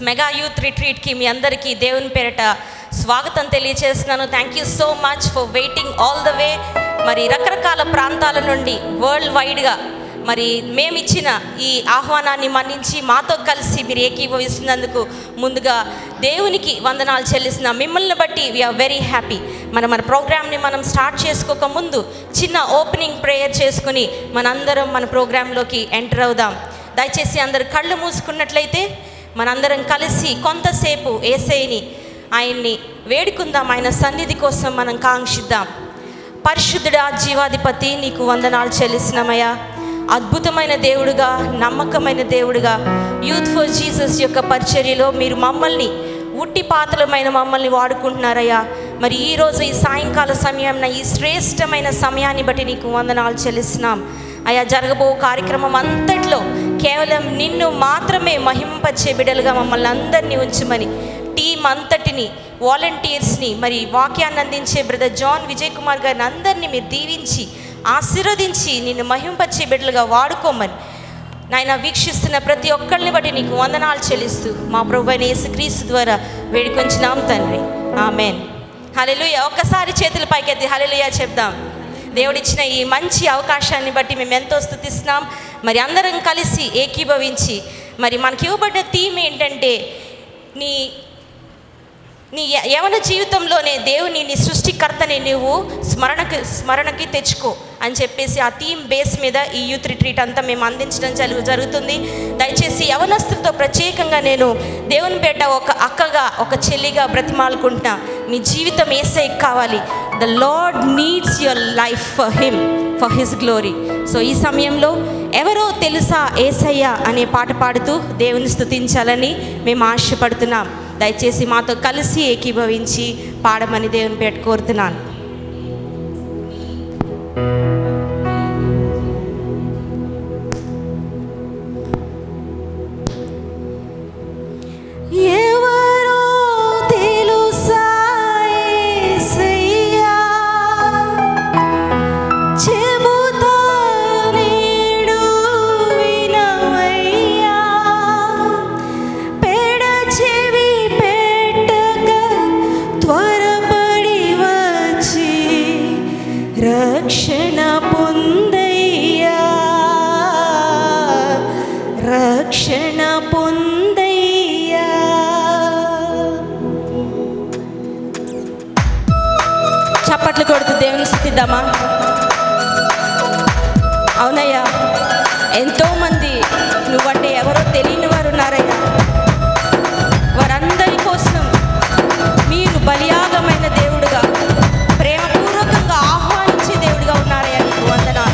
Mega youth రిట్రీట్కి మీ అందరికీ దేవుని పేరిట స్వాగతం తెలియజేస్తున్నాను. Thank you so much for waiting all the way. మరి రకరకాల ప్రాంతాల నుండి వరల్డ్ వైడ్గా మరి మేమిచ్చిన ఈ ఆహ్వానాన్ని మన్నించి మాతో కలిసి మీరు ఏకీభవిస్తున్నందుకు ముందుగా దేవునికి వందనాలు చెల్లిస్తున్నాం. మిమ్మల్ని బట్టి వీఆర్ వెరీ హ్యాపీ. మన ప్రోగ్రామ్ని మనం స్టార్ట్ చేసుకోక ముందు చిన్న ఓపెనింగ్ ప్రేయర్ చేసుకుని మనందరం మన ప్రోగ్రాంలోకి ఎంటర్ అవుదాం. దయచేసి అందరు కళ్ళు మూసుకున్నట్లయితే మనందరం కలిసి కొంతసేపు యేసయ్యని ఆయన్ని వేడుకుందాం. ఆయన సన్నిధి కోసం మనం కాంక్షిద్దాం. పరిశుద్ధుడా, జీవాధిపతి, నీకు వందనాలు చెల్లిస్తున్నామయ్యా. అద్భుతమైన దేవుడుగా, నమ్మకమైన దేవుడుగా యూత్ ఫర్ జీసస్ యొక్క పరిచర్యలో మీరు మమ్మల్ని ఉట్టి పాత్రలమైన మమ్మల్ని వాడుకుంటున్నారయ్యా. మరి ఈరోజు ఈ సాయంకాల సమయం ఈ శ్రేష్టమైన సమయాన్ని బట్టి నీకు వందనాలు చెల్లిస్తున్నాం అయ్యా. జరగబో కార్యక్రమం అంతట్లో కేవలం నిన్ను మాత్రమే మహింపరిచే బిడ్డలుగా మమ్మల్ని అందరినీ ఉంచమని టీం అంతటిని, వాలంటీర్స్ని, మరి వాక్యాన్ని అందించే బ్రదర్ జాన్ విజయ్ కుమార్ గారిని అందరినీ మీరు దీవించి ఆశీర్వదించి నిన్ను మహింపరిచే బిడ్డలుగా వాడుకోమని నాయన వీక్షిస్తున్న ప్రతి ఒక్కరిని బట్టి నీకు వందనాలు చెల్లిస్తూ మా ప్రభువైన యేసుక్రీస్తు ద్వారా వేడుకొంచున్నాం తండ్రి, ఆమేన్. హల్లెలూయా. ఒక్కసారి చేతుల పైకెత్తి హల్లెలూయా చెప్దాం. దేవుడిచ్చిన ఈ మంచి అవకాశాన్ని బట్టి మేము ఎంతో స్తుతిస్తున్నాం. మరి అందరం కలిసి ఏకీభవించి మరి మనకి ఇవ్వబడిన థీమ్ ఏంటంటే నీ యవన జీవితంలోనే దేవుని నీ సృష్టికర్తని నువ్వు స్మరణకి తెచ్చుకో అని చెప్పేసి ఆ థీమ్ బేస్ మీద ఈ యూత్ రిట్రీట్ అంతా మేము అందించడం జరుగుతుంది. దయచేసి యవనస్తులతో ప్రత్యేకంగా నేను దేవుని పేట ఒక అక్కగా, ఒక చెల్లిగా బ్రతిమాలుకుంటున్నా. మీ జీవితం యేసయ్యకి కావాలి. The Lord needs your life for him, for his glory. So ఈ సమయంలో ఎవరో తెలుసా యేసయ్య అనే పాట పాడుతూ దేవుని స్తుతించాలని మేము ఆశపడుతున్నాం. దయచేసి మాతో కలిసి ఏకీభవించి పాడమని దేవుని పేట కోరుతున్నాను. రక్షణ పొందయ్యా, రక్షణ పొందయ్యా. చప్పట్లు కొడుతూ దేవుని స్తుతిద్దామా? అవునయ్యా, ఎంతోమంది నువ్వంటే ఎవరో తెలియని వారు ఉన్నారయ్యా. వారందరి కోసం మీరు బలియాగమైన దేవుడుగా, ప్రేమపూర్వకంగా ఆహ్వానించే దేవుడిగా ఉన్నారయ్యా. నీకు వందనాలు.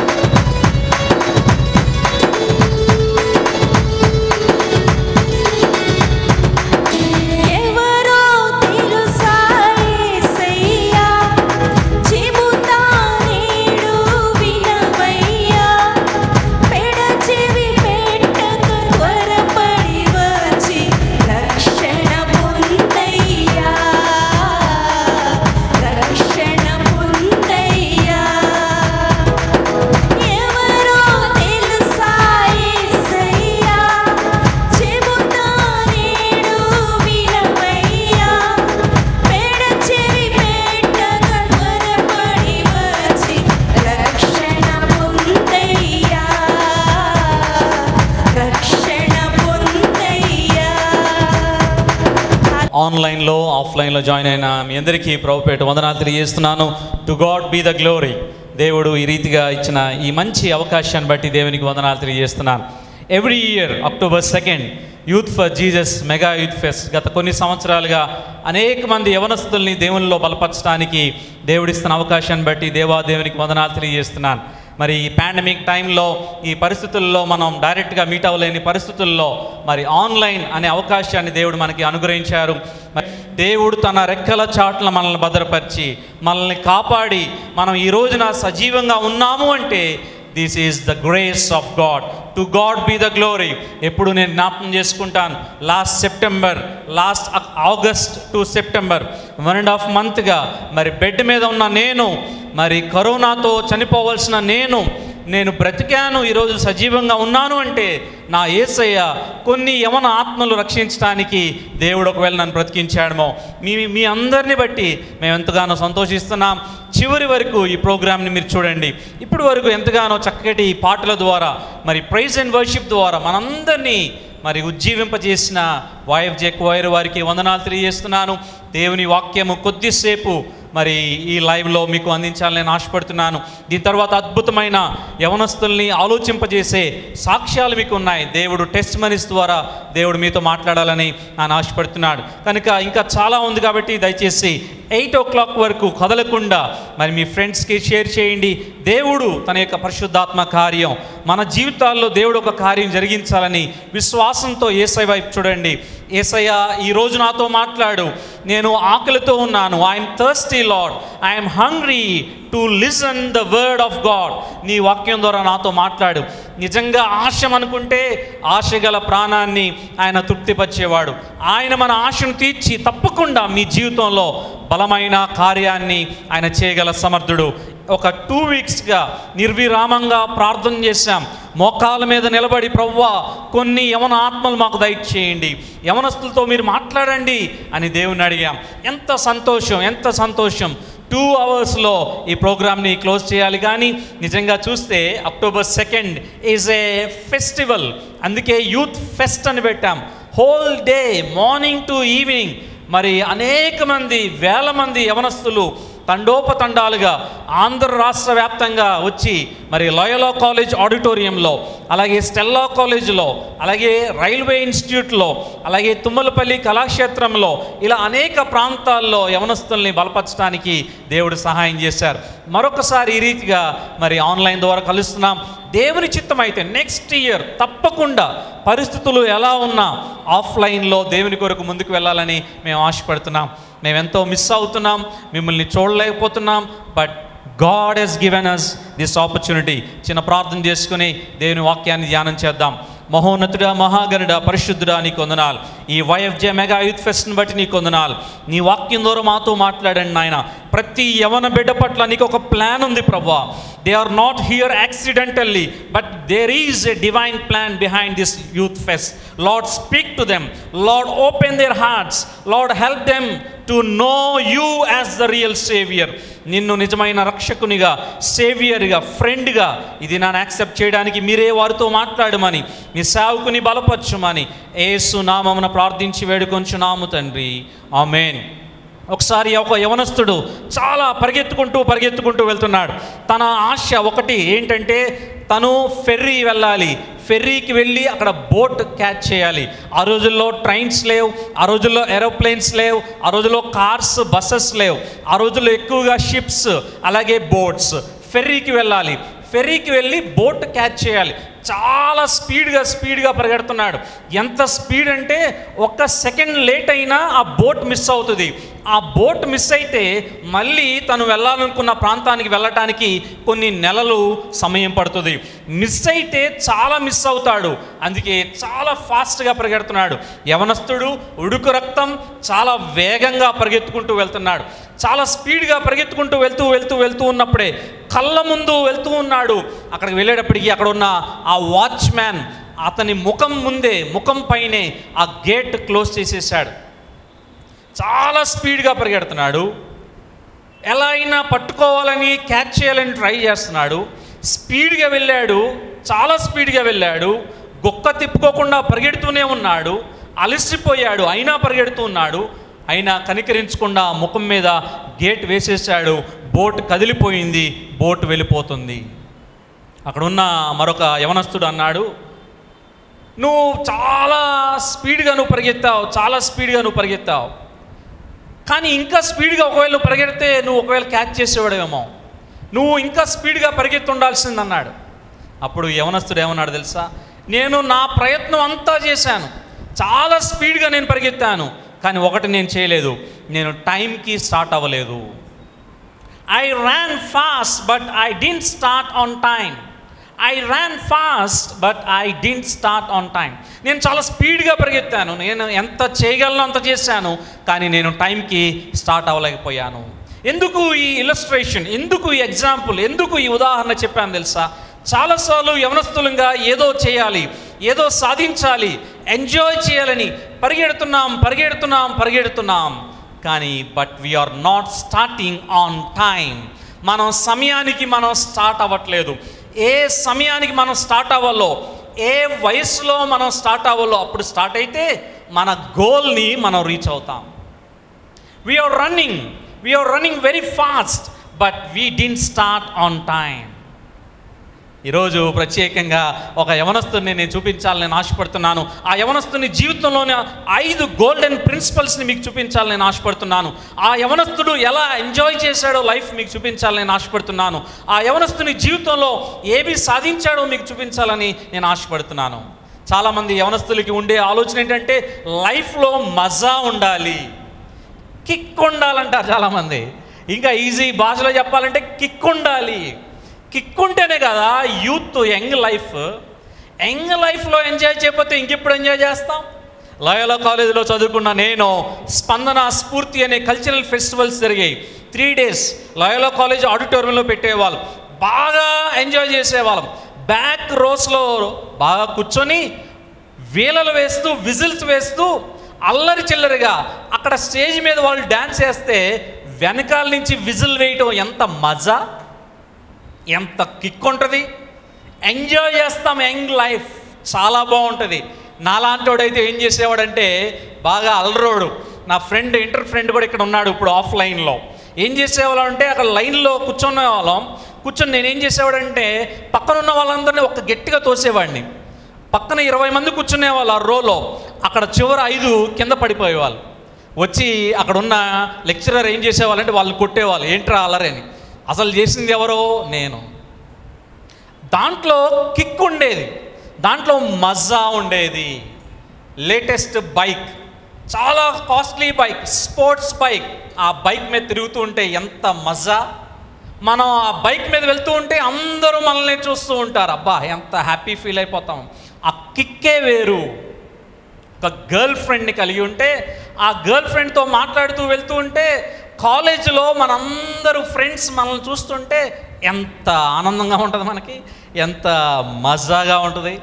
ఆన్లైన్లో, ఆఫ్లైన్లో జాయిన్ అయిన మీ అందరికీ ప్రభుపేట వందనాలు తెలియజేస్తున్నాను. To God be the glory. దేవుడు ఈ రీతిగా ఇచ్చిన ఈ మంచి అవకాశాన్ని బట్టి దేవునికి వందనాలు తెలియజేస్తున్నాను. Every year October 2 youth for Jesus mega youth fest గత కొన్ని సంవత్సరాలుగా అనేక మంది యవనస్తుల్ని దేవునిలో బలపరచడానికి దేవుడిస్తున్న అవకాశాన్ని బట్టి దేవునికి వందనాలు తెలియజేస్తున్నాను. మరి ఈ పాండమిక్ టైంలో, ఈ పరిస్థితుల్లో మనం డైరెక్ట్గా మీట్ అవ్వలేని పరిస్థితుల్లో మరి ఆన్లైన్ అనే అవకాశాన్ని దేవుడు మనకి అనుగ్రహించారు. దేవుడు తన రెక్కల చాట్ల మనల్ని భద్రపరిచి మనల్ని కాపాడి మనం ఈ రోజున సజీవంగా ఉన్నాము అంటే this is the grace of God. To God be the glory. ఎప్పుడు నేను జ్ఞాపకం చేసుకుంటాను, లాస్ట్ ఆగస్ట్ టు సెప్టెంబర్ 1.5 monthగా మరి బెడ్ మీద ఉన్న నేను, మరి కరోనాతో చనిపోవలసిన నేను నేను బ్రతికాను, ఈరోజు సజీవంగా ఉన్నాను అంటే నా యేసయ్య కొన్ని యవన ఆత్మలు రక్షించడానికి దేవుడు ఒకవేళ నన్ను బ్రతికించాడమో. మీ అందరిని బట్టి మేము ఎంతగానో సంతోషిస్తున్నాం. చివరి వరకు ఈ ప్రోగ్రామ్ని మీరు చూడండి. ఇప్పటి వరకు ఎంతగానో చక్కటి పాటల ద్వారా, మరి ప్రైజ్ అండ్ వర్షిప్ ద్వారా మనందరినీ మరి ఉజ్జీవింపజేసిన YFJ choir వారికి వందనాలు తెలియజేస్తున్నాను. దేవుని వాక్యము కొద్దిసేపు మరి ఈ లైవ్లో మీకు అందించాలని నేను ఆశపడుతున్నాను. దీని తర్వాత అద్భుతమైన యవనస్తుల్ని ఆలోచింపజేసే సాక్ష్యాలు మీకు ఉన్నాయి. దేవుడు టెస్ట్ మనీస్ ద్వారా దేవుడు మీతో మాట్లాడాలని నేను ఆశపడుతున్నాడు. కనుక ఇంకా చాలా ఉంది కాబట్టి దయచేసి 8 o'clock వరకు కదలకుండా మరి మీ ఫ్రెండ్స్కి షేర్ చేయండి. దేవుడు తన యొక్క పరిశుద్ధాత్మ కార్యం మన జీవితాల్లో దేవుడు ఒక కార్యం జరిగించాలని విశ్వాసంతో యేసయ్య వైపు చూడండి. యేసయ్య ఈరోజు నాతో మాట్లాడు, నేను ఆకలితో ఉన్నాను, I'm thirsty Lord, I'm hungry to listen the word of God. నీ వాక్యం ద్వారా నాతో మాట్లాడు. నిజంగా ఆశ అనుకుంటే ఆశ గల ప్రాణాన్ని ఆయన తృప్తిపరిచేవాడు. ఆయన మన ఆశను తీర్చి తప్పకుండా మీ జీవితంలో బలమైన కార్యాన్ని ఆయన చేయగల సమర్థుడు. ఒక 2 weeksగా నిర్విరామంగా ప్రార్థన చేశాం. మోకాల మీద నిలబడి ప్రభువా కొన్ని యవన ఆత్మలు మాకు దయచేయండి, యవనస్తులతో మీరు మాట్లాడండి అని దేవుని అడిగాం. ఎంత సంతోషం, ఎంత సంతోషం. 2 hours ఈ ప్రోగ్రామ్ని క్లోజ్ చేయాలి. కానీ నిజంగా చూస్తే October 2nd is a festival. అందుకే యూత్ ఫెస్ట్ అని పెట్టాం. Whole day morning to evening మరి అనేక మంది, వేల మంది యవనస్తులు తండోపతండాలుగా ఆంధ్ర రాష్ట్ర వ్యాప్తంగా వచ్చి మరి లోయలా కాలేజ్ ఆడిటోరియంలో, అలాగే స్టెల్లా కాలేజీలో, అలాగే రైల్వే ఇన్స్టిట్యూట్లో, అలాగే తుమ్మలపల్లి కళాక్షేత్రంలో, ఇలా అనేక ప్రాంతాల్లో యవనస్తుల్ని బలపరచడానికి దేవుడు సహాయం చేశారు. మరొకసారి ఈ రీతిగా మరి ఆన్లైన్ ద్వారా కలుస్తున్నాం. దేవుని చిత్తం అయితే నెక్స్ట్ ఇయర్ తప్పకుండా పరిస్థితులు ఎలా ఉన్నా ఆఫ్లైన్లో దేవుని కొరకు ముందుకు వెళ్ళాలని మేము ఆశపడుతున్నాం. మేము ఎంతో మిస్ అవుతున్నాం, మిమ్మల్ని చూడలేకపోతున్నాం. But God has given us this opportunity. చిన్న ప్రార్థన చేసుకుని దేవుని వాక్యాన్ని ధ్యానం చేద్దాం. మహోన్నతుడా, మహాగణుడా, పరిశుద్ధుడా, నీకు వందనాలు. ఈ YFJ మెగా యూత్ ఫెస్ట్ని బట్టి నీకు వందనాలు. నీ వాక్యం ద్వారా మాతో మాట్లాడండి నాయన. ప్రతి యవన బిడ్డ పట్ల నీకు ఒక ప్లాన్ ఉంది ప్రభువా. They are not here accidentally, but there is a divine plan behind this youth fest. Lord, speak to them. Lord, open their hearts. Lord, help them to know you as the real saviour. నిన్ను నిజమైన రక్షకునిగా, సేవియర్గా, ఫ్రెండ్గా ఇది నన్ను accept చేయడానికి మీరే వారితో మాట్లాడమని, మీ సేవకుని బలపరచుమని యేసు నామమున ప్రార్థించి వేడుకొంచున్నాము తండ్రి, ఆమేన్. ఒకసారి ఒక యవనస్తుడు చాలా పరిగెత్తుకుంటూ వెళ్తున్నాడు. తన ఆశ ఒకటి ఏంటంటే తను ఫెర్రీ వెళ్ళాలి. ఫెర్రీకి వెళ్ళి అక్కడ బోట్ క్యాచ్ చేయాలి. ఆ రోజుల్లో ట్రైన్స్ లేవు, ఆ రోజుల్లో ఏరోప్లేన్స్ లేవు, ఆ రోజుల్లో కార్స్, బస్సెస్ లేవు. ఆ రోజుల్లో ఎక్కువగా షిప్స్, అలాగే బోట్స్. ఫెర్రీకి వెళ్ళాలి. ఫెర్రీకి వెళ్ళి బోట్ క్యాచ్ చేయాలి. చాలా స్పీడ్గా పరిగెడుతున్నాడు. ఎంత స్పీడ్ అంటే 1 సెకండ్ లేట్ అయినా ఆ బోట్ మిస్ అవుతుంది. ఆ బోట్ మిస్ అయితే మళ్ళీ తను వెళ్ళాలనుకున్న ప్రాంతానికి వెళ్ళటానికి కొన్ని నెలలు సమయం పడుతుంది. మిస్ అయితే చాలా మిస్ అవుతాడు. అందుకే చాలా ఫాస్ట్గా పరిగెడుతున్నాడు. యవనస్తుడు, ఉడుకు రక్తం, చాలా వేగంగా పరిగెత్తుకుంటూ వెళ్తున్నాడు. చాలా స్పీడ్గా పరిగెత్తుకుంటూ వెళ్తూ ఉన్నప్పుడే కళ్ళ ముందు వెళ్తూ ఉన్నాడు. అక్కడికి వెళ్ళేటప్పటికి అక్కడ ఉన్న ఆ వాచ్మ్యాన్ అతని ముఖం పైనే ఆ గేట్ క్లోజ్ చేసేసాడు. చాలా స్పీడ్గా పరిగెడుతున్నాడు. ఎలా అయినా పట్టుకోవాలని, క్యాచ్ చేయాలని ట్రై చేస్తున్నాడు. స్పీడ్గా వెళ్ళాడు, చాలా స్పీడ్గా వెళ్ళాడు. గొక్క తిప్పుకోకుండా పరిగెడుతూనే ఉన్నాడు. అలసిపోయాడు, అయినా పరిగెడుతూ ఉన్నాడు. అయినా కనికరించకుండా ముఖం మీద గేట్ వేసేసాడు. బోట్ కదిలిపోయింది, బోట్ వెళ్ళిపోతుంది. అక్కడున్న మరొక యవనస్తుడు అన్నాడు, నువ్వు చాలా స్పీడ్గా పరిగెత్తావు, కానీ ఇంకా స్పీడ్గా ఒకవేళ నువ్వు పరిగెడితే నువ్వు ఒకవేళ క్యాచ్ చేసేవాడేమో, నువ్వు ఇంకా స్పీడ్గా పరిగెత్తుండాల్సిందన్నాడు. అప్పుడు యవనస్తుడు ఏమన్నాడు తెలుసా, నేను నా ప్రయత్నం అంతా చేశాను, చాలా స్పీడ్గా నేను పరిగెత్తాను, కానీ ఒకటి నేను చేయలేదు, నేను టైంకి స్టార్ట్ అవ్వలేదు. I ran fast but I didn't start on time. నేను చాలా స్పీడ్గా పరిగెత్తాను, నేను ఎంత చేయగలను అంత చేశాను, కానీ నేను టైంకి స్టార్ట్ అవ్వలేకపోయాను. ఎందుకు ఈ ఇలస్ట్రేషన్, ఎందుకు ఈ ఎగ్జాంపుల్, ఎందుకు ఈ ఉదాహరణ చెప్పాను తెలుసా? చాలాసార్లు యవనస్తులంగా ఏదో చేయాలి, ఏదో సాధించాలి, ఎంజాయ్ చేయాలని పరిగెడుతున్నాం. కానీ but we're not starting on time. మనం సమయానికి స్టార్ట్ అవ్వట్లేదు. ఏ సమయానికి మనం స్టార్ట్ అవ్వాలో, ఏ వయసులో మనం స్టార్ట్ అవ్వాలో అప్పుడు స్టార్ట్ అయితే మన గోల్ని మనం రీచ్ అవుతాం. We're running very fast, but we didn't start on time. ఈరోజు ప్రత్యేకంగా ఒక యవనస్తుని నేను చూపించాలని ఆశపడుతున్నాను. ఆ యవనస్తుని జీవితంలోని 5 గోల్డెన్ ప్రిన్సిపల్స్ని మీకు చూపించాలని నేను ఆశపడుతున్నాను. ఆ యవనస్తుడు ఎలా ఎంజాయ్ చేశాడో లైఫ్ మీకు చూపించాలని నేను ఆశపడుతున్నాను. ఆ యవనస్తుని జీవితంలో ఏవి సాధించాడో మీకు చూపించాలని నేను ఆశపడుతున్నాను. చాలామంది యవనస్తులకి ఉండే ఆలోచన ఏంటంటే లైఫ్లో మజా ఉండాలి, కిక్ ఉండాలంటారు చాలామంది. ఇంకా ఈజీ భాషలో చెప్పాలంటే కిక్ ఉండాలి. కిక్ ఉంటేనే కదా యూత్, యంగ్ లైఫ్లో ఎంజాయ్ చేయకపోతే ఇంకెప్పుడు ఎంజాయ్ చేస్తాం? లయోలా కాలేజీలో చదువుకున్న నేను స్పందన స్ఫూర్తి అనే కల్చరల్ ఫెస్టివల్స్ జరిగాయి. 3 days లయోలా కాలేజ్ ఆడిటోరియంలో పెట్టేవాళ్ళు. బాగా ఎంజాయ్ చేసేవాళ్ళం. బ్యాక్ రోస్లో బాగా కూర్చొని వీలలు వేస్తూ, విజిల్స్ వేస్తూ, అల్లరి చిల్లరిగా అక్కడ స్టేజ్ మీద వాళ్ళు డ్యాన్స్ చేస్తే వెనకాల నుంచి విజిల్ వేయటం ఎంత మజా, ఎంత కిక్ ఉంటుంది. ఎంజాయ్ చేస్తాం. యంగ్ లైఫ్ చాలా బాగుంటుంది. నాలాంటోడైతే ఏం చేసేవాడంటే బాగా అల్లరోడు. నా ఫ్రెండ్, ఇంటర్ ఫ్రెండ్ కూడా ఇక్కడ ఉన్నాడు ఇప్పుడు ఆఫ్లైన్లో. ఏం చేసేవాళ్ళం అంటే అక్కడ లైన్లో కూర్చునే వాళ్ళం. కూర్చొని నేనేం చేసేవాడంటే పక్కన ఉన్న వాళ్ళందరినీ ఒక గట్టిగా తోసేవాడిని. పక్కన 20 మంది కూర్చునేవాళ్ళు ఆ రోలో. అక్కడ చివరి 5 కింద పడిపోయేవాళ్ళు. వచ్చి అక్కడ ఉన్న లెక్చరర్ ఏం చేసేవాళ్ళంటే వాళ్ళు కొట్టేవాళ్ళు, ఏంట్రా అల్లరని. అసలు చేసింది ఎవరో? నేను. దాంట్లో కిక్ ఉండేది, దాంట్లో మజా ఉండేది. లేటెస్ట్ బైక్, చాలా కాస్ట్లీ బైక్, స్పోర్ట్స్ బైక్. ఆ బైక్ మీద తిరుగుతూ ఉంటే ఎంత మజా. మనం ఆ బైక్ మీద వెళ్తూ ఉంటే అందరూ మనల్ని చూస్తూ ఉంటారు. అబ్బా ఎంత హ్యాపీ ఫీల్ అయిపోతాం. ఆ కిక్కే వేరు. ఒక గర్ల్ ఫ్రెండ్ని కలిగి ఉంటే ఆ గర్ల్ ఫ్రెండ్తో మాట్లాడుతూ వెళ్తూ ఉంటే కాలేజీలో మనందరూ ఫ్రెండ్స్ మనల్ని చూస్తుంటే ఎంత ఆనందంగా ఉంటుంది, మనకి ఎంత మజాగా ఉంటుంది.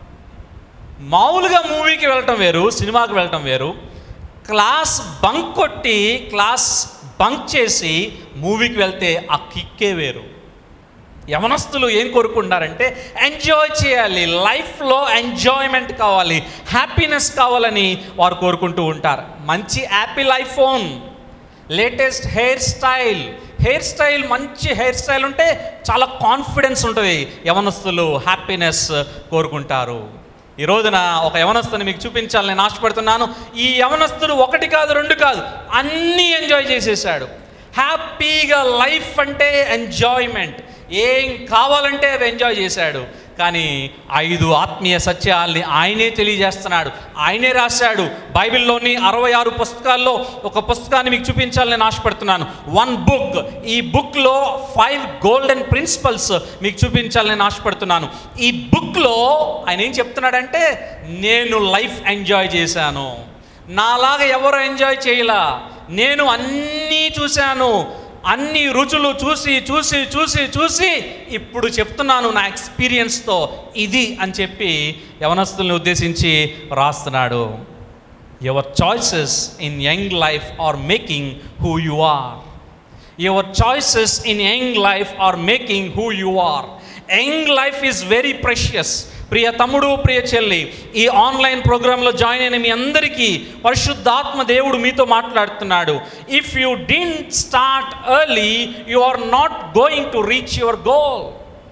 మామూలుగా మూవీకి వెళ్ళటం వేరు, సినిమాకి వెళ్ళటం వేరు. క్లాస్ బంక్ కొట్టి, క్లాస్ బంక్ చేసి మూవీకి వెళ్తే ఆ కిక్కే వేరు. యవనస్తులు ఏం కోరుకుంటారంటే ఎంజాయ్ చేయాలి, లైఫ్లో ఎంజాయ్మెంట్ కావాలి, హ్యాపీనెస్ కావాలని వారు కోరుకుంటూ ఉంటారు. మంచి Apple iPhone, latest hair style, మంచి హెయిర్ స్టైల్ ఉంటే చాలా కాన్ఫిడెన్స్ ఉంటుంది. యవనస్తులు హ్యాపీనెస్ కోరుకుంటారు. ఈ రోజున ఒక యవనస్తుని మీకు చూపించాలని నేను ఆశపడుతున్నాను. ఈ యవనస్తుడు 1 కాదు 2 కాదు అన్నీ ఎంజాయ్ చేసేసాడు. హ్యాపీగా లైఫ్ అంటే ఎంజాయ్మెంట్, ఏం కావాలంటే అవి ఎంజాయ్ చేశాడు. కానీ 5 ఆత్మీయ సత్యాల్ని ఆయనే తెలియజేస్తున్నాడు, ఆయనే రాశాడు. బైబిల్లోని 66 పుస్తకాల్లో ఒక పుస్తకాన్ని మీకు చూపించాలని నేను ఆశపడుతున్నాను. 1 book. ఈ బుక్లో 5 గోల్డెన్ ప్రిన్సిపల్స్ మీకు చూపించాలని నేను ఆశపడుతున్నాను. ఈ బుక్లో ఆయన ఏం చెప్తున్నాడంటే నేను లైఫ్ ఎంజాయ్ చేశాను, నాలాగా ఎవరు ఎంజాయ్ చేయలా, నేను అన్నీ చూశాను, అన్ని రుచులు చూసి చూసి చూసి చూసి ఇప్పుడు చెప్తున్నాను నా ఎక్స్పీరియన్స్తో ఇది అని చెప్పి యవనస్తుల్ని ఉద్దేశించి రాస్తున్నాడు. Your choices in young life are making who you are. Your choices in young life are making who you are. Young life is very precious. ప్రియ తమ్ముడు, ప్రియ చెల్లి, ఈ ఆన్లైన్ ప్రోగ్రాంలో జాయిన్ అయిన మీ అందరికీ పరిశుద్ధాత్మ దేవుడు మీతో మాట్లాడుతున్నాడు. If you didn't start early, you are not going to reach your goal.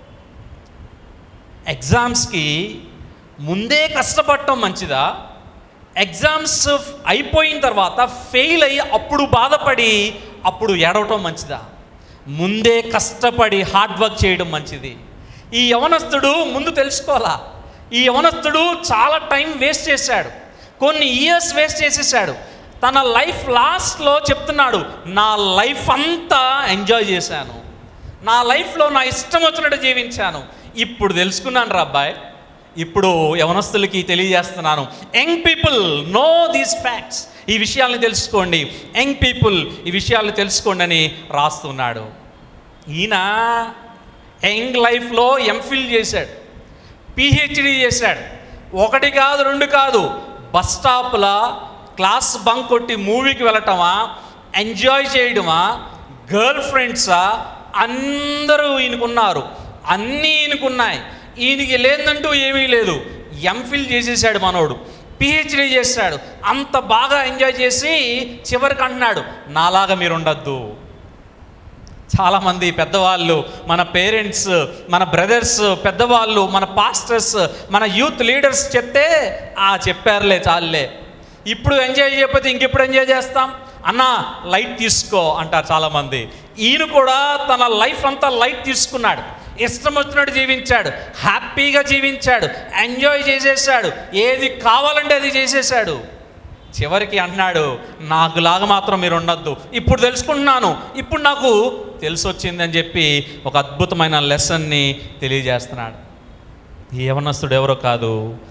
ఎగ్జామ్స్కి ముందే కష్టపడటం మంచిదా? ఎగ్జామ్స్ అయిపోయిన తర్వాత ఫెయిల్ అయ్యి అప్పుడు బాధపడి అప్పుడు ఏడవటం మంచిదా? ముందే కష్టపడి హార్డ్ వర్క్ చేయడం మంచిది. ఈ యవనస్తుడు ముందు తెలుసుకోవాలా. ఈ యవనస్తుడు చాలా టైం వేస్ట్ చేశాడు, కొన్ని ఇయర్స్ వేస్ట్ చేసేసాడు. తన లైఫ్ లాస్ట్లో చెప్తున్నాడు, నా లైఫ్ అంతా ఎంజాయ్ చేశాను, నా లైఫ్లో నా ఇష్టం వచ్చినట్టు జీవించాను. ఇప్పుడు తెలుసుకున్నాను రా అబ్బాయి, ఇప్పుడు యవనస్తులకి తెలియజేస్తున్నాను. Young people know these facts. ఈ విషయాల్ని తెలుసుకోండి. యంగ్ పీపుల్ ఈ విషయాల్ని తెలుసుకోండి అని రాస్తున్నాడు. ఈయన యంగ్ లైఫ్లో ఎంఫిల్ చేశాడు, పిహెచ్డి చేశాడు. 1 కాదు 2 కాదు, బస్ స్టాప్లో క్లాస్ బంక్ కొట్టి మూవీకి వెళ్ళటమా, ఎంజాయ్ చేయడమా, గర్ల్ ఫ్రెండ్సా, అందరూ ఈయనకున్నారు, అన్నీ ఈయనకున్నాయి. ఈయనకి లేదంటూ ఏమీ లేదు. ఎంఫిల్ చేసేసాడు మనోడు, పిహెచ్డి చేశాడు. అంత బాగా ఎంజాయ్ చేసి చివరికి అంటున్నాడు, నాలాగా మీరు ఉండద్దు. చాలామంది పెద్దవాళ్ళు, మన పేరెంట్స్, మన బ్రదర్స్, పెద్దవాళ్ళు, మన పాస్టర్స్, మన యూత్ లీడర్స్ చెప్తే చెప్పారులే చాలులే, ఇప్పుడు ఎంజాయ్ చేయకపోతే ఇంకెప్పుడు ఎంజాయ్ చేస్తాం అన్నా, లైట్ తీసుకో అంటారు చాలామంది. ఈయన కూడా తన లైఫ్ అంతా లైట్ తీసుకున్నాడు, ఇష్టం వచ్చినట్టు జీవించాడు, హ్యాపీగా జీవించాడు, ఎంజాయ్ చేసేసాడు, ఏది కావాలంటే అది చేసేసాడు. చివరికి అంటున్నాడు, నాకులాగా మాత్రం మీరు ఉండొద్దు, ఇప్పుడు తెలుసుకుంటున్నాను, ఇప్పుడు నాకు తెలిసి వచ్చిందని చెప్పి ఒక అద్భుతమైన లెసన్ని తెలియజేస్తున్నాడు. ఈ యవనస్తుడు ఎవరో కాదు,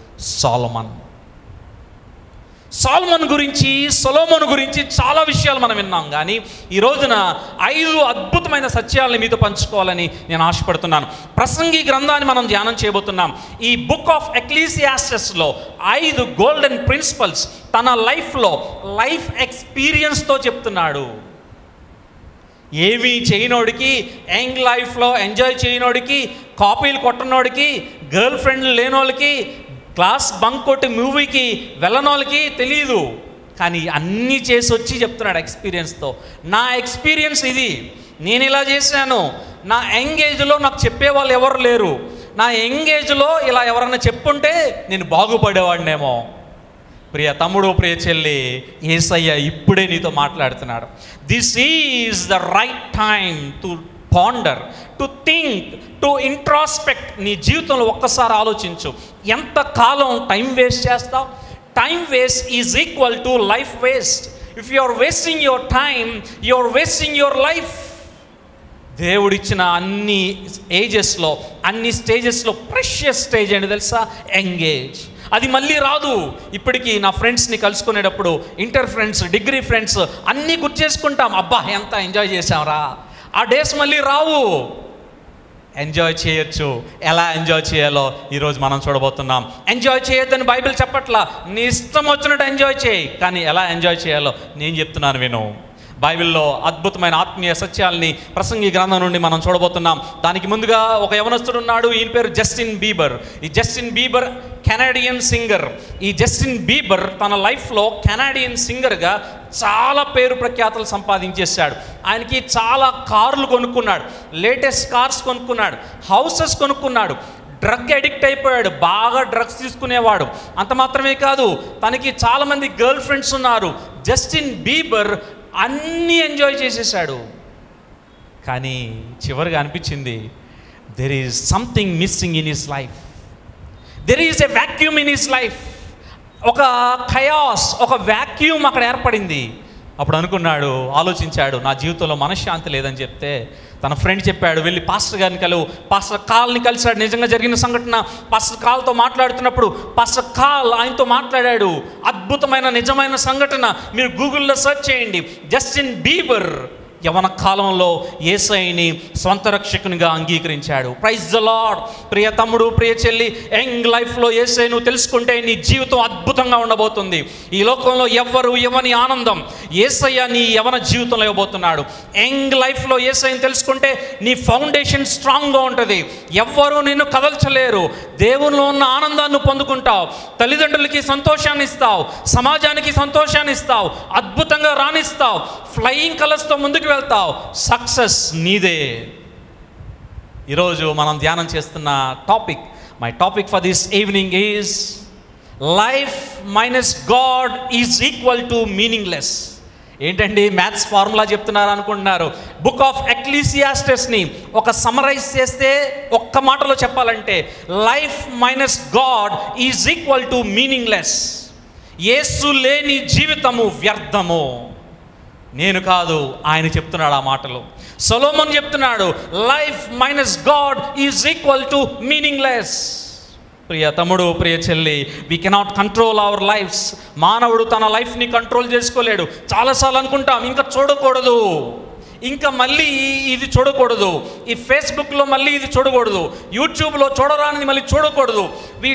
సొలొమోను గురించి, సొలొమోను గురించి చాలా విషయాలు మనం విన్నాం. కానీ ఈ రోజున 5 అద్భుతమైన సత్యాలని మీతో పంచుకోవాలని నేను ఆశపడుతున్నాను. ప్రసంగి గ్రంథాన్ని మనం ధ్యానం చేయబోతున్నాం. ఈ బుక్ ఆఫ్ ఎక్లీసియాస్టస్లో 5 గోల్డెన్ ప్రిన్సిపల్స్ తన లైఫ్లో లైఫ్ ఎక్స్పీరియన్స్తో చెప్తున్నాడు. ఏమీ చేయనోడికి, యంగ్ లైఫ్లో ఎంజాయ్ చేయనోడికి, కాపీలు కొట్టనోడికి, గర్ల్ ఫ్రెండ్లు లేనోళ్ళకి, క్లాస్ బంక్ కొట్టి మూవీకి వెళ్ళనోళ్ళకి తెలియదు. కానీ అన్నీ చేసి వచ్చి చెప్తున్నాడు ఎక్స్పీరియన్స్తో. నా ఎక్స్పీరియన్స్ ఇది, నేను ఇలా చేశాను, నా యంగ్ ఏజ్లో నాకు చెప్పేవాళ్ళు ఎవరు లేరు, నా యంగ్ ఏజ్లో ఇలా ఎవరన్నా చెప్పుంటే నేను బాగుపడేవాడినేమో. ప్రియ తమ్ముడు, ప్రియ చెల్లి, యేసయ్య ఇప్పుడే నీతో మాట్లాడుతున్నాడు. This is the right time to ponder, to think, to introspect. నీ జీవితంలో ఒక్కసారి ఆలోచించు, ఎంతకాలం టైం వేస్ట్ చేస్తావు? Time waste is equal to life waste. If you are wasting your time, you are wasting your life. దేవుడిచ్చిన అన్ని ఏజెస్లో, అన్ని స్టేజెస్లో ప్రెషియస్ స్టేజ్ ఏంటి తెలుసా? Young age. అది మళ్ళీ రాదు. ఇప్పటికీ నా ఫ్రెండ్స్ని కలుసుకునేటప్పుడు, ఇంటర్ ఫ్రెండ్స్, డిగ్రీ ఫ్రెండ్స్ అన్నీ గుర్తు చేసుకుంటాం. అబ్బా ఎంత ఎంజాయ్ చేసాంరా, ఆ డేస్ మళ్ళీ రావు. ఎంజాయ్ చేయొచ్చు. ఎలా ఎంజాయ్ చేయాలో ఈరోజు మనం చూడబోతున్నాం. ఎంజాయ్ చేయొద్దని బైబిల్ చెప్పట్లా, నీ ఇష్టం వచ్చినట్టు ఎంజాయ్ చేయి, కానీ ఎలా ఎంజాయ్ చేయాలో నేను చెప్తున్నాను విను. బైబిల్లో అద్భుతమైన ఆత్మీయ సత్యాల్ని ప్రసంగి గ్రంథం నుండి మనం చూడబోతున్నాం. దానికి ముందుగా ఒక యవనస్తుడు ఉన్నాడు, ఈయన పేరు జస్టిన్ బీబర్. ఈ జస్టిన్ బీబర్ కెనడియన్ సింగర్. ఈ జస్టిన్ బీబర్ తన లైఫ్లో కెనడియన్ సింగర్గా చాలా పేరు ప్రఖ్యాతలు సంపాదించేశాడు. ఆయనకి చాలా కార్లు కొనుక్కున్నాడు, లేటెస్ట్ కార్స్ కొనుక్కున్నాడు, హౌసెస్ కొనుక్కున్నాడు. డ్రగ్ అడిక్ట్ అయిపోయాడు, బాగా డ్రగ్స్ తీసుకునేవాడు. అంత మాత్రమే కాదు, తనకి చాలామంది గర్ల్ ఫ్రెండ్స్ ఉన్నారు. జస్టిన్ బీబర్ అన్నీ ఎంజాయ్ చేసేసాడు. కానీ చివరిగా అనిపించింది, there is something missing in his life, there is a vacuum in his life. ఒక ఖయాస్, ఒక వ్యాక్యూమ్ అక్కడ ఏర్పడింది. అప్పుడు అనుకున్నాడు, ఆలోచించాడు, నా జీవితంలో మనశ్శాంతి లేదని చెప్తే తన ఫ్రెండ్ చెప్పాడు, వెళ్ళి పాస్టర్ గారిని కలువు. పాస్టర్ కాల్ని కలిశాడు. నిజంగా జరిగిన సంఘటన. పాస్టర్ కాల్తో మాట్లాడుతున్నప్పుడు పాస్టర్ కాల్ ఆయనతో మాట్లాడాడు. అద్భుతమైన నిజమైన సంఘటన. మీరు గూగుల్లో సెర్చ్ చేయండి. జస్టిన్ బీబర్ యవన కాలంలో యేసయ్యని స్వంత రక్షకునిగా అంగీకరించాడు. Praise the lord. ప్రియ తమ్ముడు, ప్రియ చెల్లి, యంగ్ లైఫ్లో యేసయ్య నువ్వు తెలుసుకుంటే నీ జీవితం అద్భుతంగా ఉండబోతుంది. ఈ లోకంలో ఎవ్వరు ఇవ్వని ఆనందం యేసయ్య నీ యవన జీవితంలో ఇవ్వబోతున్నాడు. యంగ్ లైఫ్లో యేసయ్యని తెలుసుకుంటే నీ ఫౌండేషన్ స్ట్రాంగ్గా ఉంటుంది. ఎవ్వరూ నిన్ను కదల్చలేరు. దేవునిలో ఉన్న ఆనందాన్ని పొందుకుంటావు. తల్లిదండ్రులకి సంతోషాన్ని ఇస్తావు, సమాజానికి సంతోషాన్ని ఇస్తావు, అద్భుతంగా రాణిస్తావు, ఫ్లయింగ్ కలర్స్తో ముందుకు వెళ్తావు. సక్సెస్ నీదే. ఈరోజు మనం ధ్యానం చేస్తున్న topic, my topic for this evening is life minus God is equal to meaningless. ఏంటండి మ్యాథ్స్ ఫార్ములా చెప్తున్నారు అనుకుంటున్నారు? బుక్ ఆఫ్ ఎక్లీసియాస్టస్ని ఒక సమరైజ్ చేస్తే ఒక్క మాటలో చెప్పాలంటే, life minus God is equal to meaningless. Yesu లేని జీవితము వ్యర్థము. నేను కాదు, ఆయన చెప్తున్నాడు ఆ మాటలు. సొలొమోన్ చెప్తున్నాడు, life minus God is equal to meaningless. ప్రియ తమ్ముడు, ప్రియ చెల్లి, we cannot control our lives. మానవుడు తన లైఫ్ని కంట్రోల్ చేసుకోలేడు. చాలాసార్లు అనుకుంటాం, ఇంకా చూడకూడదు, ఇంకా మళ్ళీ ఇది చూడకూడదు, ఈ ఫేస్బుక్లో మళ్ళీ ఇది చూడకూడదు, యూట్యూబ్లో చూడరానిది మళ్ళీ చూడకూడదు. We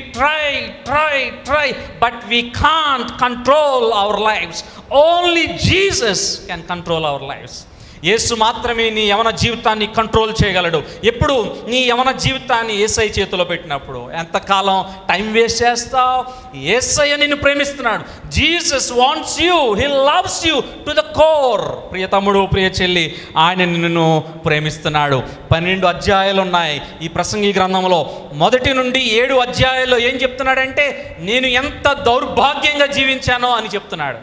try but we can't control our lives. Only Jesus can control our lives. Yesu మాత్రమే నీ యవన జీవితాన్ని కంట్రోల్ చేయగలడు. ఎప్పుడు నీ యవన జీవితాన్ని యేసయ్య చేతిలో పెట్టినప్పుడు. ఎంతకాలం టైం వేస్ట్ చేస్తావు? యేసయ్య నిన్ను ప్రేమిస్తున్నాడు. Jesus wants you, he loves you to the core. ప్రియ తమ్ముడు, ప్రియ చెల్లి, ఆయన నిన్ను ప్రేమిస్తున్నాడు. 12 అధ్యాయాలు ఉన్నాయి ఈ ప్రసంగి గ్రంథంలో. 1 నుండి 7 అధ్యాయాల్లో ఏం చెప్తున్నాడంటే, నేను ఎంత దౌర్భాగ్యంగా జీవించానో అని చెప్తున్నాడు.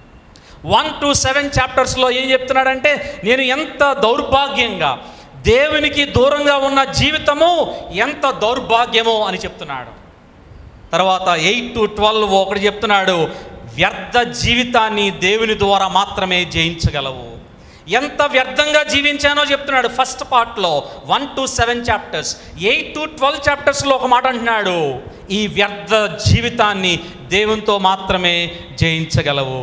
1 to 7 చాప్టర్స్లో ఏం చెప్తున్నాడంటే, నేను ఎంత దౌర్భాగ్యంగా, దేవునికి దూరంగా ఉన్న జీవితము ఎంత దౌర్భాగ్యమో అని చెప్తున్నాడు. తర్వాత 8 to 12 ఒకటి చెప్తున్నాడు, వ్యర్థ జీవితాన్ని దేవుని ద్వారా మాత్రమే జయించగలవు. ఎంత వ్యర్థంగా జీవించానో చెప్తున్నాడు ఫస్ట్ పార్ట్లో 1 to 7 చాప్టర్స్. 8 to 12 చాప్టర్స్లో ఒక మాట అంటున్నాడు, ఈ వ్యర్థ జీవితాన్ని దేవునితో మాత్రమే జయించగలవు.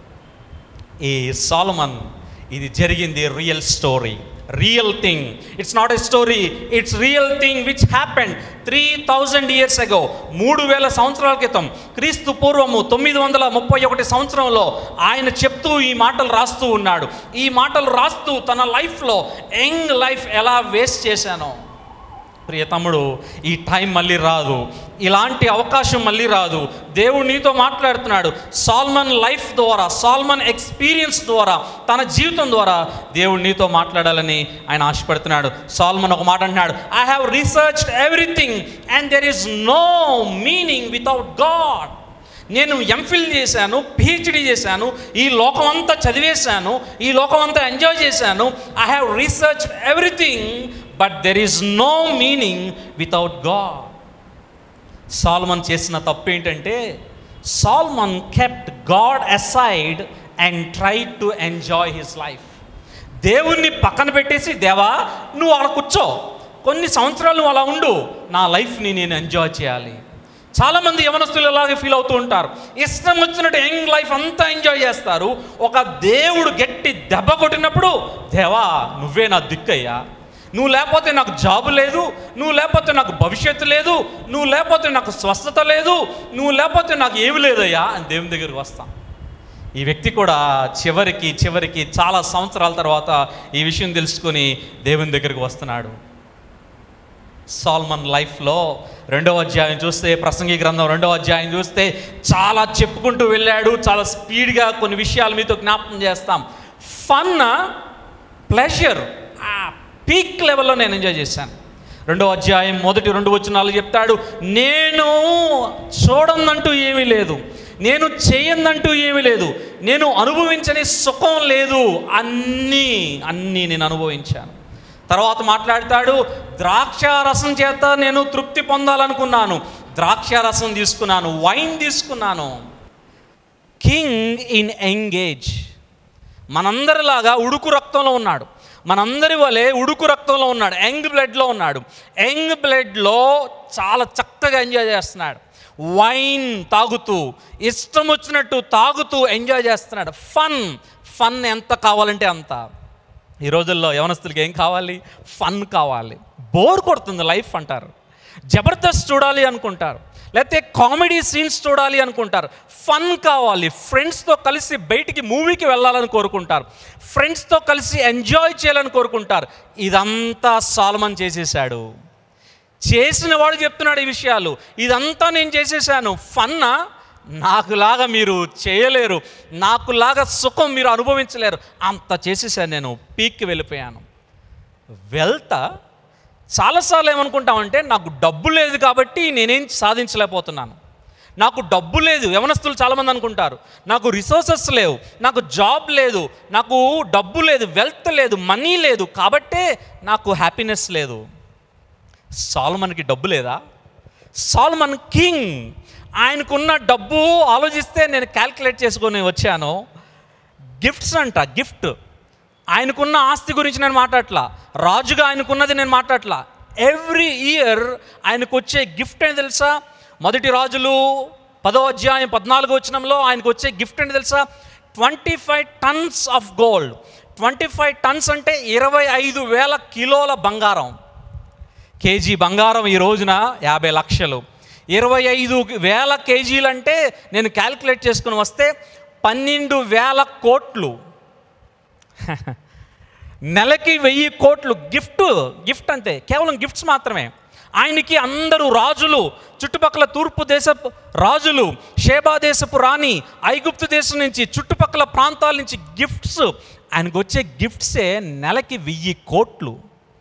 ఈ సొలొమన్, ఇది జరిగింది real story, real thing. It's not a story, it's real thing which happened 3000 years ago. 3000 సంవత్సరాల క్రితం, క్రీస్తు పూర్వము 931 సంవత్సరంలో ఆయన చెప్తూ ఈ మాటలు రాస్తూ ఉన్నాడు. ఈ మాటలు రాస్తూ తన లైఫ్లో యంగ్ లైఫ్ ఎలా వేస్ట్ చేశానో. ప్రియ తమ్ముడు, ఈ టైం మళ్ళీ రాదు, ఇలాంటి అవకాశం మళ్ళీ రాదు. దేవుడు నీతో మాట్లాడుతున్నాడు. సొలొమన్ లైఫ్ ద్వారా, సొలొమన్ ఎక్స్పీరియన్స్ ద్వారా, తన జీవితం ద్వారా దేవుడు నీతో మాట్లాడాలని ఆయన ఆశపడుతున్నాడు. సొలొమన్ ఒక మాట అంటున్నాడు, I have researched everything and there is no meaning without God. నేను ఎంఫిల్ చేశాను, పిహెచ్డి చేశాను, ఈ లోకం అంతా చదివేశాను, ఈ లోకం అంతా ఎంజాయ్ చేశాను. I have researched everything but there is no meaning without God. Solomon చేసిన తప్పు ఏంటంటే, Solomon kept God aside and tried to enjoy his life. దేవుణ్ణి పక్కన పెట్టేసి, దేవా నువ్వు అక్కడ కూర్చో, కొన్ని సంవత్సరాలు నువ్వు అలా ఉండు, నా లైఫ్ని నేను ఎంజాయ్ చేయాలి. చాలామంది యవనస్తులు ఇలాగే ఫీల్ అవుతూ ఉంటారు. ఇష్టం వచ్చినట్టు యంగ్ లైఫ్ అంతా ఎంజాయ్ చేస్తారు. ఒక దేవుడు గట్టి దెబ్బ కొట్టినప్పుడు, దేవా నువ్వే నా దిక్కయ్యా, నువ్వు లేకపోతే నాకు జాబు లేదు, నువ్వు లేకపోతే నాకు భవిష్యత్తు లేదు, నువ్వు లేకపోతే నాకు స్వస్థత లేదు, నువ్వు లేకపోతే నాకు ఏమి లేదయ్యా అని దేవుని దగ్గరికి వస్తాం. ఈ వ్యక్తి కూడా చివరికి చాలా సంవత్సరాల తర్వాత ఈ విషయం తెలుసుకొని దేవుని దగ్గరికి వస్తున్నాడు. సొలొమన్ లైఫ్లో 2వ అధ్యాయం చూస్తే, ప్రసంగి గ్రంథం 2వ అధ్యాయం చూస్తే చాలా చెప్పుకుంటూ వెళ్ళాడు. చాలా స్పీడ్గా కొన్ని విషయాలు మీతో జ్ఞాపకం చేస్తాం. ఫన్, ప్లెజర్, పీక్ లెవెల్లో నేను ఎంజాయ్ చేశాను. 2వ అధ్యాయం 1-2 వచనాలు చెప్తాడు, నేను చూడందంటూ ఏమీ లేదు, నేను చేయందంటూ ఏమీ లేదు, నేను అనుభవించని సుఖం లేదు, అన్నీ నేను అనుభవించాను. తర్వాత మాట్లాడతాడు, ద్రాక్షారసం చేత నేను తృప్తి పొందాలనుకున్నాను, ద్రాక్షారసం తీసుకున్నాను, వైన్ తీసుకున్నాను. King in young age. మనందరిలాగా ఉడుకు రక్తంలో ఉన్నాడు, మనందరి వలె ఉడుకు రక్తంలో ఉన్నాడు, యంగ్ బ్లడ్లో ఉన్నాడు. యంగ్ బ్లడ్లో చాలా చక్కగా ఎంజాయ్ చేస్తున్నాడు. వైన్ తాగుతూ, ఇష్టం వచ్చినట్టు తాగుతూ ఎంజాయ్ చేస్తున్నాడు. ఫన్ ఎంత కావాలంటే అంత. ఈ రోజుల్లో యవనస్తులకి ఏం కావాలి? ఫన్ కావాలి. బోర్ కొడుతుంది లైఫ్ అంటారు, జబర్దస్త్ చూడాలి అనుకుంటారు, లేకపోతే కామెడీ సీన్స్ చూడాలి అనుకుంటారు. ఫన్ కావాలి, ఫ్రెండ్స్తో కలిసి బయటికి మూవీకి వెళ్ళాలని కోరుకుంటారు, ఫ్రెండ్స్తో కలిసి ఎంజాయ్ చేయాలని కోరుకుంటారు. ఇదంతా సొలొమన్ చేసేసాడు. చేసిన వాడు చెప్తున్నాడు ఈ విషయాలు, ఇదంతా నేను చేసేసాను. ఫన్నా? నాకులాగా మీరు చేయలేరు, నాకులాగా సుఖం మీరు అనుభవించలేరు, అంత చేసేసాను, నేను పీక్కి వెళ్ళిపోయాను. వెల్త్ చాలాసార్లు ఏమనుకుంటామంటే, నాకు డబ్బు లేదు కాబట్టి నేనేం సాధించలేకపోతున్నాను, నాకు డబ్బు లేదు. యవనస్తులు చాలామంది అనుకుంటారు, నాకు రిసోర్సెస్ లేవు, నాకు జాబ్ లేదు, నాకు డబ్బు లేదు, వెల్త్ లేదు, మనీ లేదు, కాబట్టే నాకు హ్యాపీనెస్ లేదు. సొలొమన్కి డబ్బు లేదా? సొలొమన్ కింగ్, ఆయనకున్న డబ్బు ఆలోచిస్తే నేను క్యాల్కులేట్ చేసుకొని వచ్చాను. గిఫ్ట్స్ అంట, గిఫ్ట్. ఆయనకున్న ఆస్తి గురించి నేను మాట్లాడట్లా, రాజుగా ఆయనకున్నది నేను మాట్లాడట్లా. ఎవ్రీ ఇయర్ ఆయనకు వచ్చే గిఫ్ట్ ఏంటి తెలుసా? 1 రాజులు 10వ అధ్యాయం 14వ వచనంలో ఆయనకు వచ్చే గిఫ్ట్ ఏంటి తెలుసా? 25 tons ఆఫ్ గోల్డ్, 25 టన్స్ అంటే 25,000 కిలోల బంగారం. కేజీ బంగారం ఈ రోజున 50 లక్షలు. 25,000 కేజీలు అంటే నేను క్యాల్కులేట్ చేసుకుని వస్తే 12,000 కోట్లు. నెలకి 1,000 కోట్లు గిఫ్ట్ అంతే, కేవలం గిఫ్ట్స్ మాత్రమే. ఆయనకి అందరూ రాజులు, చుట్టుపక్కల తూర్పు దేశపు రాజులు, షేబా దేశపు రాణి, ఐగుప్తు దేశం నుంచి, చుట్టుపక్కల ప్రాంతాల నుంచి గిఫ్ట్స్. ఆయనకు వచ్చే గిఫ్ట్సే నెలకి 1,000 కోట్లు.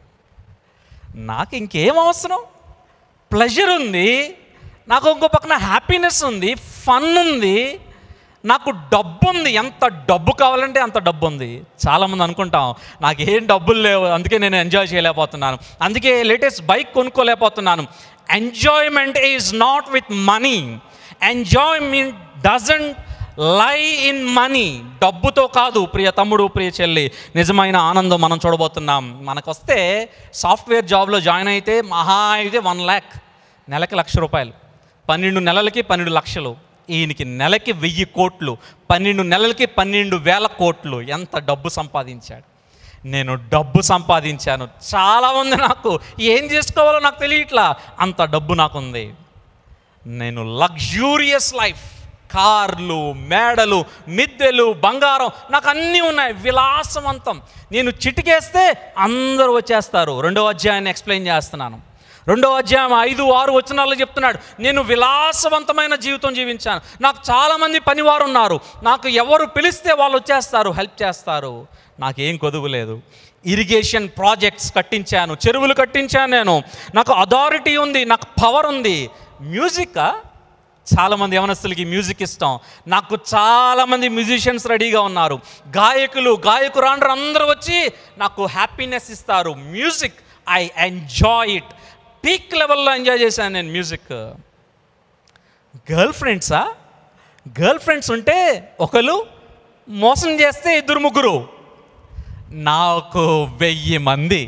నాకు ఇంకేం అవసరం? ప్లెజర్ ఉంది, నాకు ఇంకో పక్కన హ్యాపీనెస్ ఉంది, ఫన్ ఉంది, నాకు డబ్బు ఉంది. ఎంత డబ్బు కావాలంటే అంత డబ్బు ఉంది. చాలామంది అనుకుంటాం నాకు ఏం డబ్బులు లేవు, అందుకే నేను ఎంజాయ్ చేయలేకపోతున్నాను, అందుకే లేటెస్ట్ బైక్ కొనుక్కోలేకపోతున్నాను. Enjoyment is not with money. Enjoyment doesn't lie in money. డబ్బుతో కాదు ప్రియ తమ్ముడు, ప్రియ చెల్లి, నిజమైన ఆనందం మనం చూడబోతున్నాం. మనకు వస్తే సాఫ్ట్వేర్ జాబ్లో జాయిన్ అయితే మహా అయితే 1 lakh, నెలకి ₹1,00,000, 12 నెలలకి 12 లక్షలు. ఈయనకి నెలకి 1,000 కోట్లు, 12 నెలలకి 12,000 కోట్లు. ఎంత డబ్బు సంపాదించాడు! నేను డబ్బు సంపాదించాను. చాలామంది నాకు ఏం చేసుకోవాలో నాకు తెలియట్లా, అంత డబ్బు నాకుంది. నేను లగ్జూరియస్ లైఫ్, కార్లు, మేడలు, మిద్దెలు, బంగారం, నాకు అన్నీ ఉన్నాయి, విలాసవంతం. నేను చిటికేస్తే అందరూ వచ్చేస్తారు. 2వ అధ్యాయాన్ని ఎక్స్ప్లెయిన్ చేస్తున్నాను. 2వ అధ్యాయం 5-6 వచనాల్లో చెప్తున్నాడు, నేను విలాసవంతమైన జీవితం జీవించాను. నాకు చాలామంది పనివారు ఉన్నారు, నాకు ఎవరు పిలిస్తే వాళ్ళు వచ్చేస్తారు, హెల్ప్ చేస్తారు. నాకేం కొదువు లేదు. ఇరిగేషన్ ప్రాజెక్ట్స్ కట్టించాను, చెరువులు కట్టించాను నేను. నాకు అథారిటీ ఉంది, నాకు పవర్ ఉంది. మ్యూజిక్, చాలామంది యవనస్తులకి మ్యూజిక్ ఇష్టం. నాకు చాలామంది మ్యూజిషియన్స్ రెడీగా ఉన్నారు, గాయకురాండ్రు అందరూ వచ్చి నాకు హ్యాపీనెస్ ఇస్తారు. Music, I enjoy it. Peak లెవెల్లో ఎంజాయ్ చేశాను నేను మ్యూజిక్. గర్ల్ ఫ్రెండ్స్ ఉంటే ఒకరు, మోసం చేస్తే 2-3. నాకు 1000 మంది,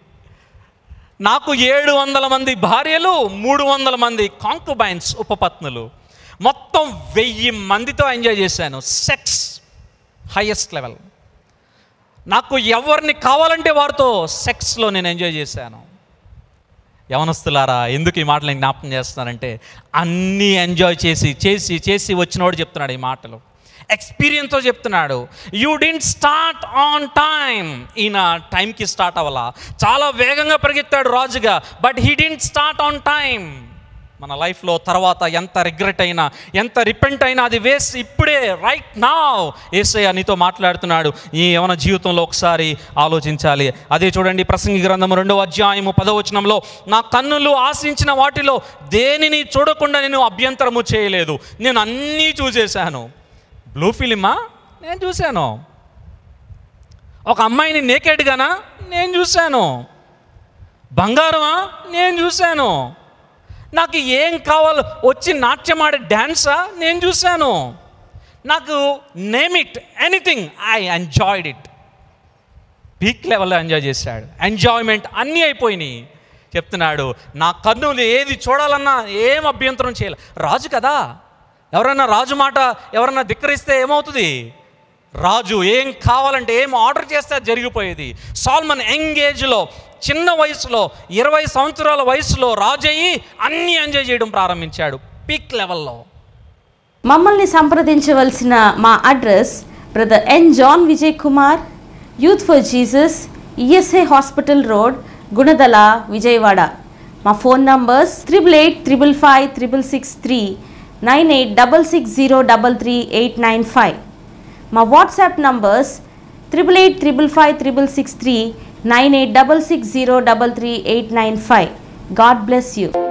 నాకు 700 మంది భార్యలు, 300 మంది కాంకుబైన్స్, ఉపపత్నులు. మొత్తం 1000 మందితో ఎంజాయ్ చేశాను. Sex highest level. నాకు ఎవరిని కావాలంటే వారితో సెక్స్లో నేను ఎంజాయ్ చేశాను. యవనస్తులారా, ఎందుకు ఈ మాటలు నేను జ్ఞాపకం చేస్తున్నానంటే, అన్నీ ఎంజాయ్ చేసి వచ్చినవాడు చెప్తున్నాడు ఈ మాటలు. ఎక్స్పీరియన్స్తో చెప్తున్నాడు. You didn't start on time. ఈయన టైంకి స్టార్ట్ అవ్వాలా, చాలా వేగంగా పరిగెత్తాడు రాజుగా, but he didn't start on time. మన లైఫ్లో తర్వాత ఎంత రిగ్రెట్ అయినా, ఎంత రిపెంట్ అయినా అది వేస్ట్. ఇప్పుడే, రైట్ నౌ యేసయ్య నీతో మాట్లాడుతున్నాడు. ఈ యవన జీవితంలో ఒకసారి ఆలోచించాలి. అదే చూడండి, ప్రసంగి గ్రంథం 2వ అధ్యాయము 10వ వచనంలో, నా కన్నులు ఆశించిన వాటిలో దేనిని చూడకుండా నేను అభ్యంతరము చేయలేదు. నేను అన్నీ చూసేశాను. బ్లూ ఫిలిమా? నేను చూశాను. ఒక అమ్మాయిని నేకెడ్గానా? నేను చూశాను. బంగారమా? నేను చూశాను. నాకు ఏం కావాలో వచ్చి నాట్యం ఆడే డ్యాన్సా? నేను చూశాను. నాకు name it anything, I enjoyed it. Peak లెవెల్లో ఎంజాయ్ చేశాడు. ఎంజాయ్మెంట్ అన్నీ అయిపోయినాయి. చెప్తున్నాడు, నా కన్నులు ఏది చూడాలన్నా ఏం అభ్యంతరం చేయాలి. రాజు కదా, ఎవరైనా రాజు మాట ఎవరన్నా ధిక్కరిస్తే ఏమవుతుంది? రాజు ఏం కావాలంటే, ఏం ఆర్డర్ చేస్తే అది జరిగిపోయేది. సాల్మన్ యంగ్ ఏజ్లో, చిన్న వయసులో, 20 సంవత్సరాల వయసులో రాజు అయ్యి అన్నీ ఎంజాయ్ చేయడం ప్రారంభించాడు పీక్ లెవెల్లో. మమ్మల్ని సంప్రదించవలసిన మా address brother N John Vijay Kumar, youth for Jesus, ESI hospital road, Gunadala, Vijayawada. మా ఫోన్ నంబర్స్ 88555663, 9866033895. మా WhatsApp numbers 88555663, 9866033895. God bless you.